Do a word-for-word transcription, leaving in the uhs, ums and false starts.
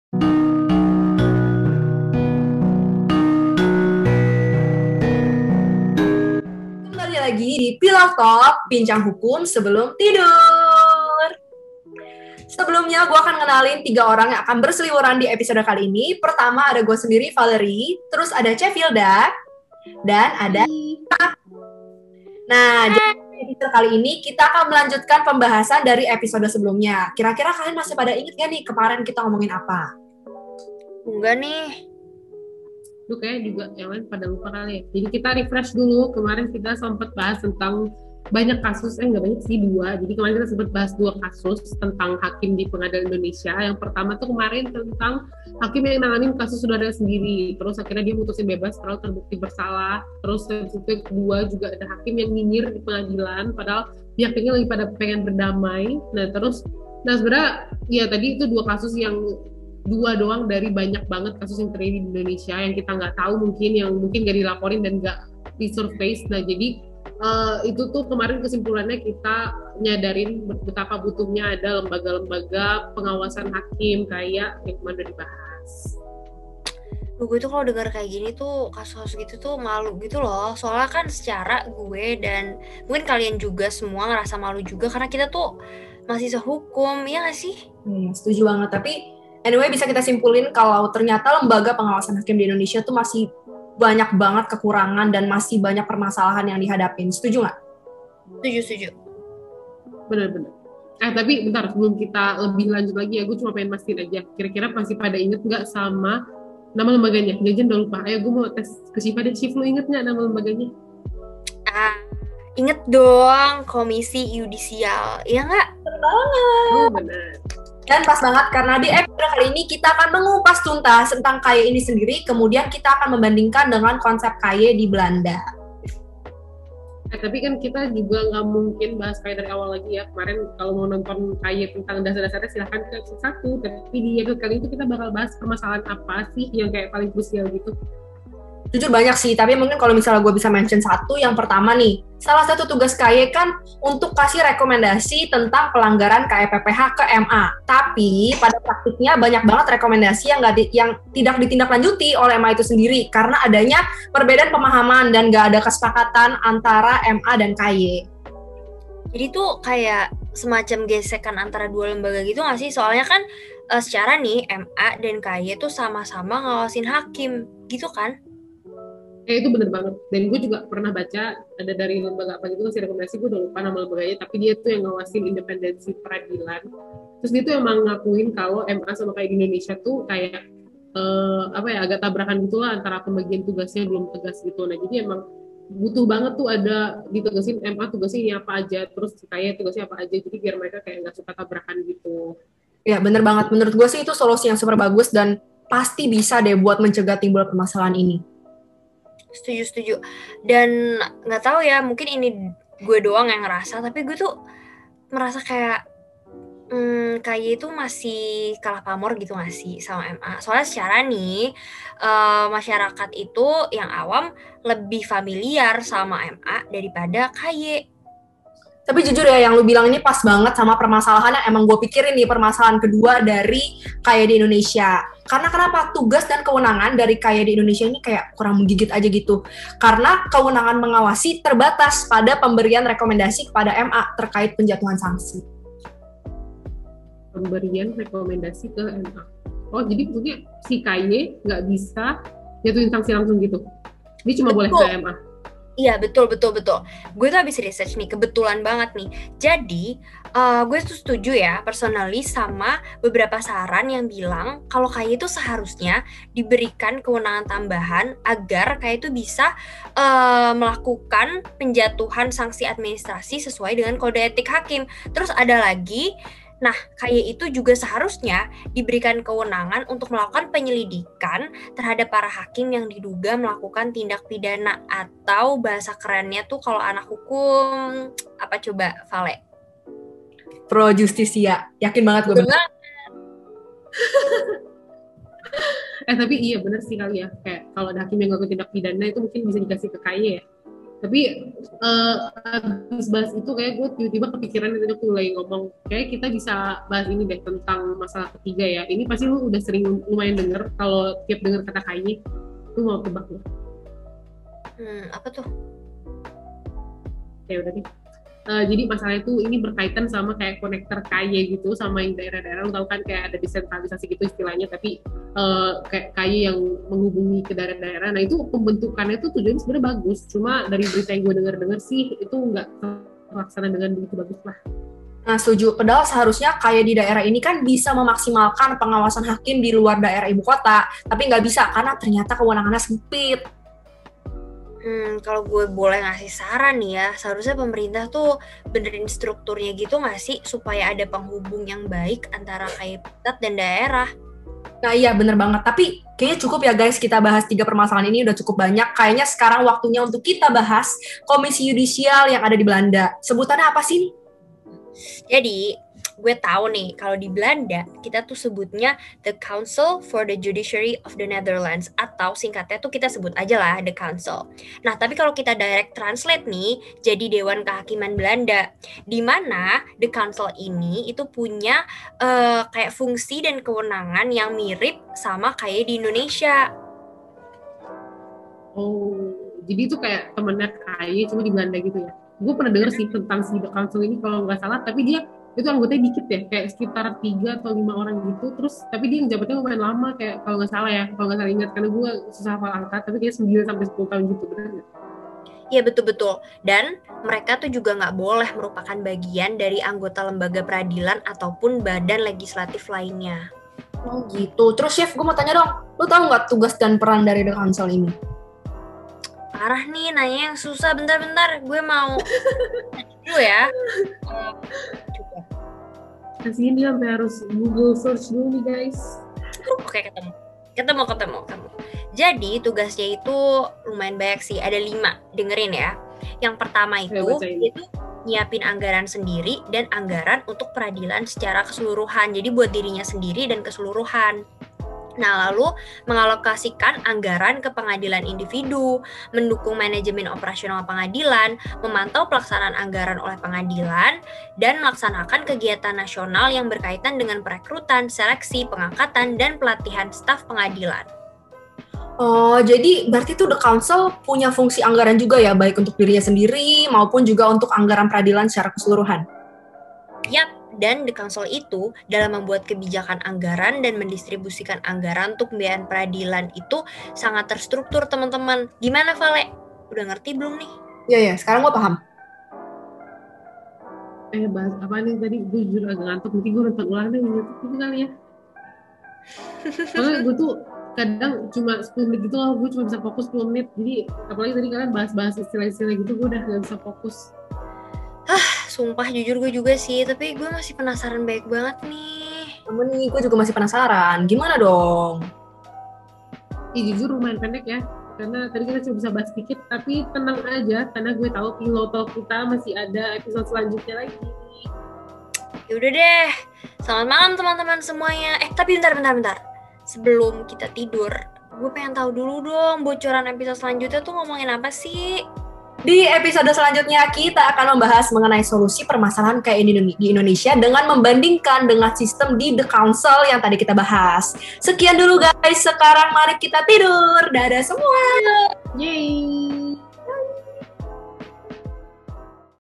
Kembali lagi di Pillow Talk, bincang hukum sebelum tidur. Sebelumnya gue akan kenalin tiga orang yang akan berseliweran di episode kali ini. Pertama ada gue sendiri, Valerie. Terus ada Cevilda. Dan ada... Nah, jadi episode kali ini kita akan melanjutkan pembahasan dari episode sebelumnya. Kira-kira kalian masih pada inget gak nih kemarin kita ngomongin apa? Enggak nih. Lu kayak juga yang lain pada lupa kali ya. Jadi kita refresh dulu. Kemarin kita sempat bahas tentang banyak kasus, eh nggak banyak sih, dua. Jadi kemarin kita sempat bahas dua kasus tentang hakim di pengadilan Indonesia. Yang pertama tuh kemarin tentang hakim yang nanganin kasus saudara sendiri. Terus akhirnya dia mutusin bebas kalau terbukti bersalah. Terus yang kedua juga ada hakim yang nyinyir di pengadilan, padahal pihak-pihaknya lagi pada pengen berdamai. Nah terus, nah sebenarnya ya tadi itu dua kasus yang dua doang dari banyak banget kasus yang terjadi di Indonesia yang kita nggak tahu, mungkin yang mungkin nggak dilaporin dan nggak disurface. Nah jadi uh, itu tuh kemarin kesimpulannya kita nyadarin betapa butuhnya ada lembaga-lembaga pengawasan hakim kayak yang kemarin udah dibahas. Loh, gue tuh kalau dengar kayak gini tuh kasus gitu tuh malu gitu loh. Soalnya kan secara gue dan mungkin kalian juga semua ngerasa malu juga karena kita tuh masih sehukum, ya nggak sih? Hmm, setuju banget, tapi anyway, bisa kita simpulin kalau ternyata lembaga pengawasan hakim di Indonesia tuh masih banyak banget kekurangan dan masih banyak permasalahan yang dihadapin. Setuju nggak? Setuju, setuju. Benar-benar. Eh tapi bentar, sebelum kita lebih lanjut lagi ya, gue cuma pengen mastiin aja. Kira-kira masih pada inget nggak sama nama lembaganya? Jajan udah lupa. Ayo gue mau tes ke Syifa deh. Syif, lu inget nggak nama lembaganya? Ah, inget dong, Komisi Yudisial. Iya nggak? Betul banget. Oh benar. Dan pas banget karena di episode kali ini kita akan mengupas tuntas tentang K Y ini sendiri, kemudian kita akan membandingkan dengan konsep K Y di Belanda. Eh, tapi kan kita juga nggak mungkin bahas K Y dari awal lagi ya. Kemarin kalau mau nonton K Y tentang dasar-dasarnya silahkan ke episode satu. Tapi di episode kali itu kita bakal bahas permasalahan apa sih yang kayak paling krusial gitu. Jujur banyak sih, tapi mungkin kalau misalnya gue bisa mention satu, yang pertama nih, salah satu tugas K Y kan untuk kasih rekomendasi tentang pelanggaran K E P P H ke M A. Tapi pada praktiknya banyak banget rekomendasi yang, gak di, yang tidak ditindaklanjuti oleh M A itu sendiri karena adanya perbedaan pemahaman dan gak ada kesepakatan antara M A dan K Y. Jadi tuh kayak semacam gesekan antara dua lembaga gitu nggak sih? Soalnya kan uh, secara nih M A dan K Y tuh sama-sama ngawasin hakim, gitu kan? Eh itu bener banget, dan gue juga pernah baca ada dari lembaga apa gitu ngasih rekomendasi, gue udah lupa nama lembaganya, tapi dia tuh yang ngawasin independensi peradilan. Terus dia tuh emang ngakuin kalau M A sama kayak di Indonesia tuh kayak eh, apa ya, agak tabrakan gitulah antara pembagian tugasnya belum tegas gitu. Nah jadi emang butuh banget tuh ada ditegasin M A tugasnya ini apa aja, terus kayak tugasnya apa aja, jadi biar mereka kayak nggak suka tabrakan gitu. Ya bener banget, menurut gue sih itu solusi yang super bagus dan pasti bisa deh buat mencegah timbul permasalahan ini. Setuju, setuju. Dan nggak tahu ya, mungkin ini gue doang yang ngerasa, tapi gue tuh merasa kayak hmm, K Y itu masih kalah pamor gitu nggak sih sama M A. Soalnya secara nih uh, masyarakat itu yang awam lebih familiar sama M A daripada K Y. Tapi jujur ya, yang lu bilang ini pas banget sama permasalahan yang emang gue pikirin nih, permasalahan kedua dari K Y di Indonesia. Karena kenapa? Tugas dan kewenangan dari K Y di Indonesia ini kayak kurang menggigit aja gitu. Karena kewenangan mengawasi terbatas pada pemberian rekomendasi kepada M A terkait penjatuhan sanksi. Pemberian rekomendasi ke M A. Oh, jadi maksudnya si K Y nggak bisa jatuhin sanksi langsung gitu? Dia cuma Betul. boleh ke M A? Iya, betul, betul, betul. Gue tuh habis research nih, kebetulan banget nih. Jadi, uh, gue tuh setuju ya, personally sama beberapa saran yang bilang kalau K Y itu seharusnya diberikan kewenangan tambahan agar K Y itu bisa uh, melakukan penjatuhan sanksi administrasi sesuai dengan kode etik hakim. Terus ada lagi, nah, K Y itu juga seharusnya diberikan kewenangan untuk melakukan penyelidikan terhadap para hakim yang diduga melakukan tindak pidana, atau bahasa kerennya tuh kalau anak hukum, apa coba, Vale? Pro justisia, yakin banget gue. Betul. Eh tapi iya benar sih kali ya, kayak kalau ada hakim yang ngelakuin tindak pidana itu mungkin bisa dikasih ke K Y ya? Tapi uh, habis bahas itu kayak gue tiba-tiba kepikiran itu aku mulai ngomong kayak kita bisa bahas ini deh tentang masalah ketiga ya. Ini pasti lu udah sering lumayan denger, kalau tiap denger kata K Y, lu mau tebak lu? Hmm, apa tuh? Ya udah deh. Uh, jadi masalah itu ini berkaitan sama kayak konektor K Y gitu, sama yang daerah-daerah. Lu tahu kan kayak ada desentralisasi gitu istilahnya, tapi uh, kayak K Y yang menghubungi ke daerah-daerah. Nah itu pembentukannya itu tujuannya sebenarnya bagus, cuma dari berita yang gue dengar-dengar sih itu nggak terlaksana dengan begitu bagus lah. Nah setuju, padahal seharusnya kayak di daerah ini kan bisa memaksimalkan pengawasan hakim di luar daerah ibu kota, tapi nggak bisa karena ternyata kewenangannya sempit. Hmm, kalau gue boleh ngasih saran nih ya, seharusnya pemerintah tuh benerin strukturnya gitu nggak sih, supaya ada penghubung yang baik antara kayak pusat dan daerah. Nah iya bener banget, tapi kayaknya cukup ya guys kita bahas tiga permasalahan ini, udah cukup banyak. Kayaknya sekarang waktunya untuk kita bahas Komisi Yudisial yang ada di Belanda. Sebutannya apa sih? Jadi, gue tahu nih, kalau di Belanda, kita tuh sebutnya The Council for the Judiciary of the Netherlands, atau singkatnya tuh kita sebut aja lah The Council. Nah, tapi kalau kita direct translate nih, jadi Dewan Kehakiman Belanda, di mana The Council ini itu punya uh, kayak fungsi dan kewenangan yang mirip sama kayak di Indonesia. Oh, jadi itu kayak temennya K Y, cuma di Belanda gitu ya? Gue pernah denger sih tentang si The Council ini kalau nggak salah, tapi dia itu anggotanya dikit ya, kayak sekitar tiga atau lima orang gitu, terus tapi dia jabatnya lumayan lama, kayak kalau nggak salah ya, kalau nggak salah ingat, karena gue susah hafal angka, tapi kayak sembilan sampai sepuluh tahun gitu, benar nggak? Iya betul-betul, dan mereka tuh juga nggak boleh merupakan bagian dari anggota lembaga peradilan ataupun badan legislatif lainnya. Oh gitu, terus Chef gue mau tanya dong, lu tahu nggak tugas dan peran dari The Council ini? Parah nih, nanya yang susah. Bentar-bentar, gue mau dulu ya. Uh, coba. Kasihin dia sampai harus Google search dulu nih guys. Oke, ketemu. Ketemu, ketemu, ketemu. Jadi, tugasnya itu lumayan banyak sih. Ada lima. Dengerin ya. Yang pertama itu, itu nyiapin anggaran sendiri dan anggaran untuk peradilan secara keseluruhan. Jadi, buat dirinya sendiri dan keseluruhan. Nah, lalu mengalokasikan anggaran ke pengadilan individu, mendukung manajemen operasional pengadilan, memantau pelaksanaan anggaran oleh pengadilan, dan melaksanakan kegiatan nasional yang berkaitan dengan perekrutan, seleksi, pengangkatan, dan pelatihan staf pengadilan. Oh, jadi berarti tuh The Council punya fungsi anggaran juga ya, baik untuk dirinya sendiri maupun juga untuk anggaran peradilan secara keseluruhan? Yap. Dan The Council itu dalam membuat kebijakan anggaran dan mendistribusikan anggaran untuk pembiayaan peradilan itu sangat terstruktur teman-teman. Gimana Vale? Udah ngerti belum nih? Iya ya, sekarang gue paham. Eh bahas apa nih tadi? Gue jujur agak ngantuk, mungkin gue nonton ulang deh YouTube itu kali ya. Soalnya gue tuh kadang cuma sepuluh menit gitu loh, gue cuma bisa fokus sepuluh menit. Jadi apalagi tadi kalian bahas-bahas istilah-istilah gitu, gue udah gak bisa fokus. Hah, sumpah jujur gue juga sih, tapi gue masih penasaran baik banget nih. Kamu nih, gue juga masih penasaran. Gimana dong? Ih, jujur lumayan pendek ya, karena tadi kita cuma bisa bahas sedikit, tapi tenang aja, karena gue tahu Pillow Talk kita masih ada episode selanjutnya lagi. Yaudah deh, selamat malam teman-teman semuanya. Eh, tapi bentar, bentar, bentar. Sebelum kita tidur, gue pengen tahu dulu dong, bocoran episode selanjutnya tuh ngomongin apa sih? Di episode selanjutnya kita akan membahas mengenai solusi permasalahan kayak di Indonesia dengan membandingkan dengan sistem di The Council yang tadi kita bahas. Sekian dulu guys, sekarang mari kita tidur. Dadah semua. Yeay.